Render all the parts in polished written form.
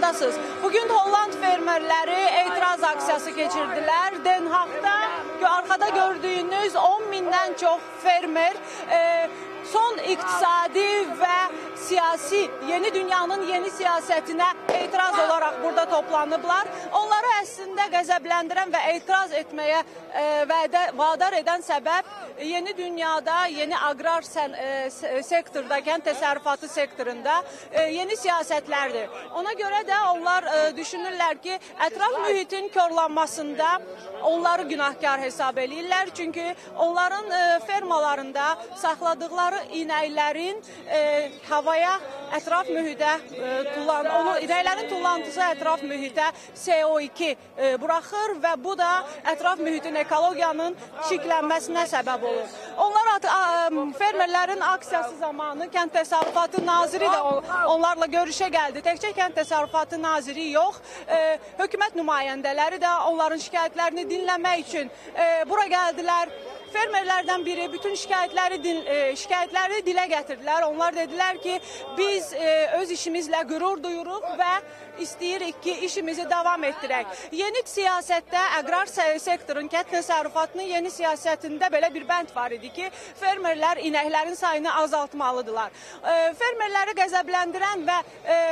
Hardasınız? Bugün Holland fermerləri etiraz aksiyası geçirdiler. Den Haag'da arkada gördüğünüz 10 bindən çox fermer son iktisadi ve siyasi, yeni dünyanın yeni siyasetine etiraz olarak burada toplanıblar. Onları əslində qəzəbləndirən və etiraz etməyə vadar edən səbəb yeni dünyada, yeni agrar sektorda, kənd təsərrüfatı sektorunda yeni siyasətlərdir. Ona görə də onlar düşünürlər ki, ətraf mühitin korlanmasında onları günahkar hesab edirlər. Çünki onların fermalarında saxladıqları inəklərin havaya, ətraf mühitə inəklərin tullantısı ətraf mühitə CO2 buraxır və bu da ətraf mühitin ekologiyanın çirklənməsinə səbəb olur. Fermerlərin aksiyası zamanı Kənd Təsərrüfatı Naziri də onlarla görüşə gəldi. Təkcə Kənd Təsərrüfatı Naziri yox, hökumət nümayəndələri də onların şikayətlərini dinləmək üçün bura gəldilər. Fermerlərdən biri bütün şikayətləri dilə gətirdilər. Onlar dedilər ki, biz öz işimizlə qürur duyuruq və istəyirik ki, işimizi davam etdirək. Yeni siyasətdə agrar sektorun, kənd təsərrüfatının yeni siyasətində belə bir bənd var idi ki, fermerlər inəklərin sayını azaltmalıdırlar. Fermerləri qəzəbləndirən və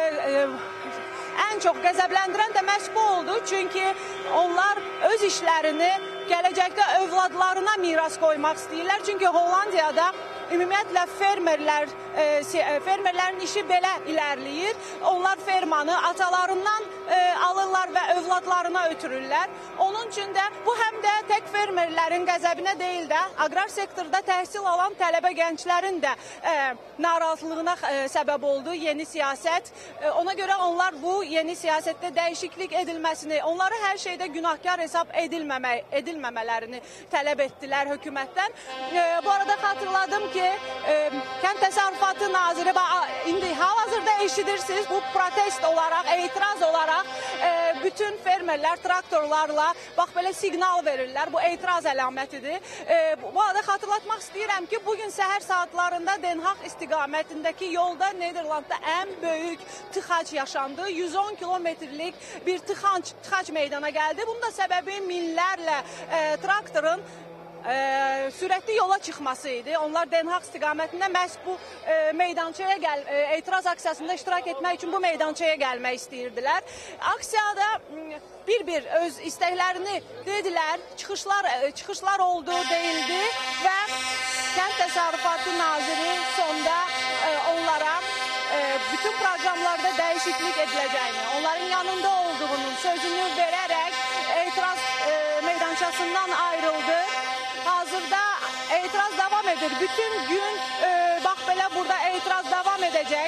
ən çox qəzəbləndirən də məhz bu oldu. Çünki onlar öz işlərini gələcəkdə övladlarına miras qoymaq istəyirlər. Çünki Hollandiyada ümumiyyətlə fermerlərin işi belə ilərləyir. Onlar fermanı atalarından alırlar və övladlarına ötürürlər. Onun üçün də bu həm də tək fermerlərin qəzəbinə deyil də, agrar sektorda təhsil alan tələbə gənclərin də narazılığına səbəb oldu yeni siyasət. Ona görə onlar bu yeni siyasətdə dəyişiklik edilməsini, onları hər şeydə günahkar hesab edilməmələrini tələb etdilər hökumətdən. Bu arada xatırladım ki, Kənd Təsərrüfatı Naziri indi hal-hazırda eşidirsiniz, bu protest olaraq, etiraz olaraq bütün fermerlər traktorlarla bax belə siqnal verirlər. Bu etiraz əlamətidir. Bu arada xatırlatmaq istəyirəm ki, bugün səhər saatlarında Den Haag istiqamətindəki yolda Nederlandda ən böyük tıxac yaşandı. 110 kilometrlik bir tıxac meydana gəldi. Bunun da səbəbi minlərlə traktorun sürətli yola çıxması idi. Onlar Den Haag istiqamətində məhz bu meydançaya etiraz aksiyasında iştirak etmək üçün bu meydançaya gəlmək istəyirdilər. Aksiyada bir öz istəklərini dedilər, çıxışlar oldu, deyildi və Kənd Təsərrüfatı Naziri sonda onlara bütün proqramlarda dəyişiklik ediləcəyini, onların yanında olduğunun sözünü verərək etiraz meydançasından ayrıldı. Hazırda etiraz devam edir. Bütün gün bax belə burada etiraz devam edəcək.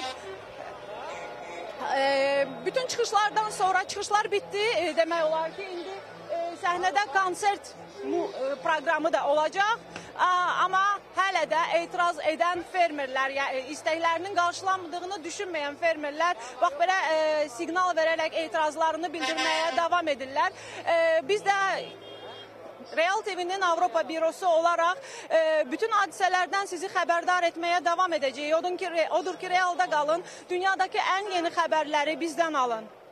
Bütün çıxışlardan sonra çıxışlar bitdi. Demək olar ki, indi səhnədə konsert proqramı da olacaq. Amma hələ də etiraz edən fermerlər, yəni istəklərinin qarşılanmadığını düşünməyən fermerlər bax belə siqnal verərək etirazlarını bildirməyə davam edirlər. Biz də Real TV'nin Avropa bürosu olaraq bütün hadisələrdən sizi xəbərdar etməyə davam edəcəyik. Odur ki, realda qalın, dünyadakı ən yeni xəbərləri bizdən alın.